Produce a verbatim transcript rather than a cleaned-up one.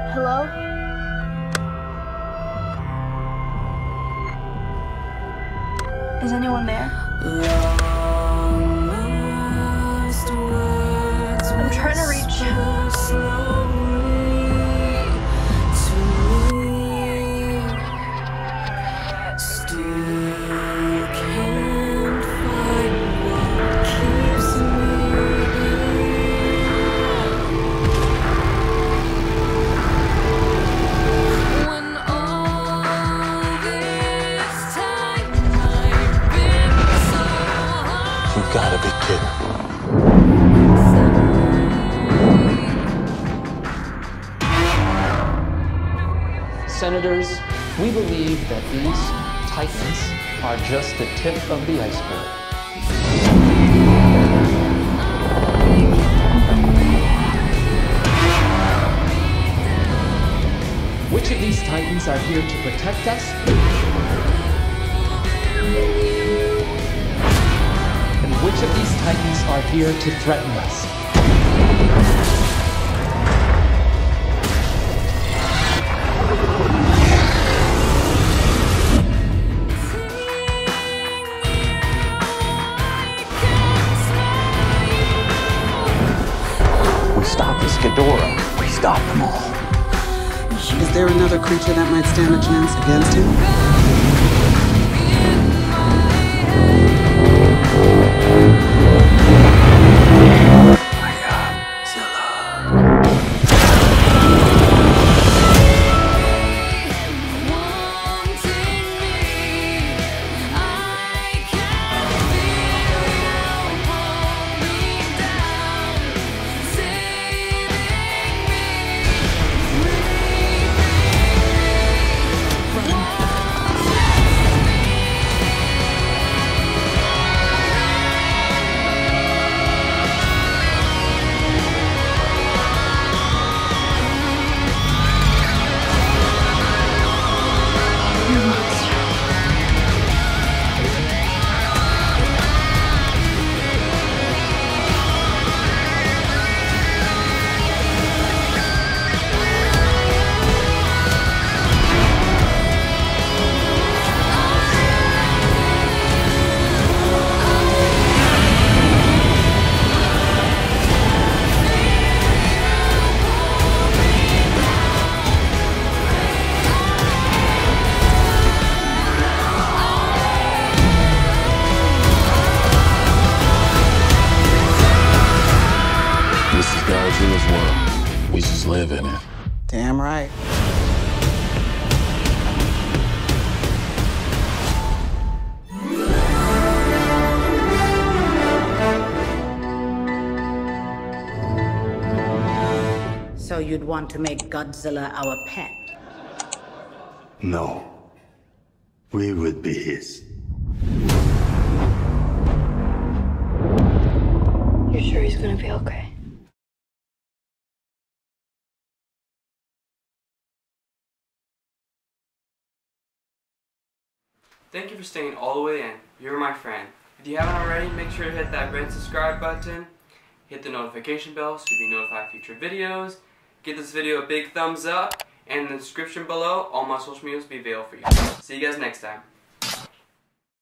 Hello? Is anyone there? I'm trying to reach You gotta be kidding. Senators, we believe that these titans are just the tip of the iceberg. Which of these titans are here to protect us? And which of these titans are here to threaten us? We stopped the Ghidorah. We stopped them all. Is there another creature that might stand a chance against him? My God, Zilla. This is Godzilla's world. We just live in it. Damn right. So you'd want to make Godzilla our pet? No. We would be his. You're sure he's gonna be okay? Thank you for staying all the way in. You're my friend. If you haven't already, make sure to hit that red subscribe button, hit the notification bell so you'll be notified of future videos, give this video a big thumbs up, and in the description below, all my social medias will be available for you. See you guys next time.